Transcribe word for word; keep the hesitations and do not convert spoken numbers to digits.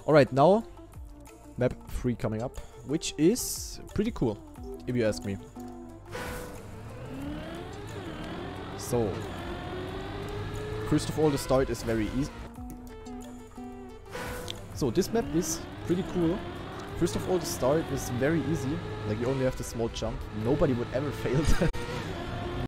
Alright, now map three coming up, which is pretty cool, if you ask me. So, first of all, the start is very easy. So, this map is pretty cool. First of all, the start is very easy. Like, you only have the small jump. Nobody would ever fail that.